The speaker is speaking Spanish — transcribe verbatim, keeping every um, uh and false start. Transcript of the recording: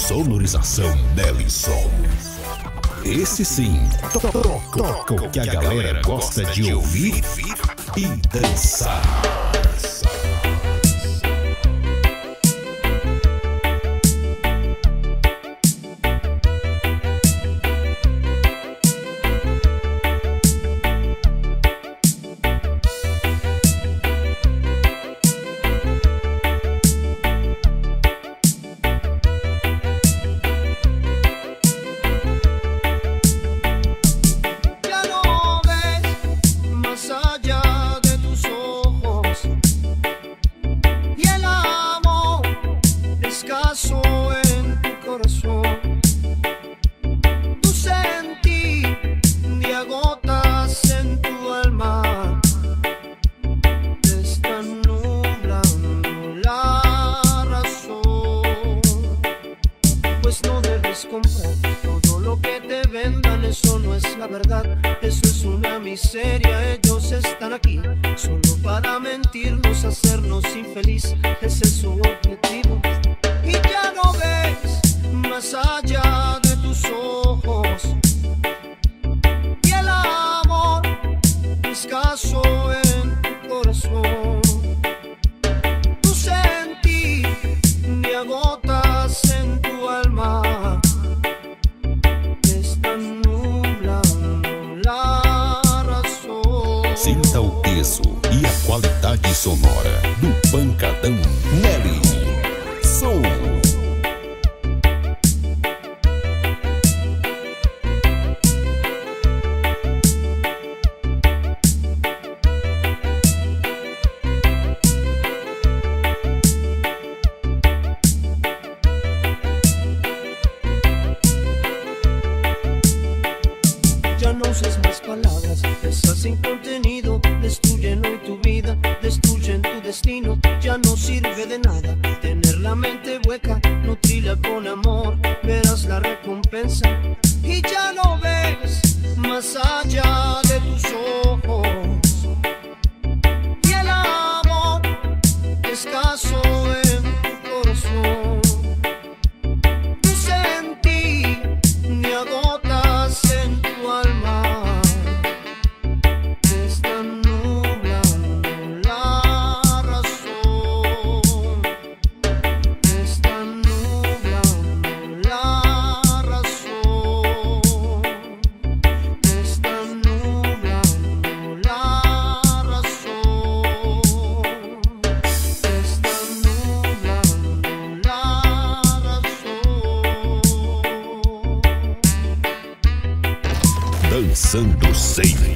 sonorização Nelson. Esse sim, toca o que a galera gosta de ouvir e dançar. En tu corazón, tu sentir de agotas en tu alma, te están nublando la razón. Pues no debes comprar todo lo que te vendan, eso no es la verdad, eso es una miseria. Ellos están aquí solo para mentirnos, hacernos infeliz, ese es su objetivo. Y ya no ves más allá de tus ojos, y el amor escaso en tu corazón, tu sentir de agotas en tu alma, te están nublando la razón. Sinta o peso e a qualidade sonora do pancadão Nelly. Som. Ya no uses más palabras, esas sin contenido, destruyen hoy tu vida, destruyen tu destino. Ya no sirve de nada tener la mente hueca, nutrila con amor, verás la recompensa. Y ya no ves más allá de tus ojos, y el amor escaso en tu corazón, tu sentir de agotas en tu alma, te están nublando la razón, te están nublando la razón, te están nublando la razón, te están nublando la razón. Dançando sem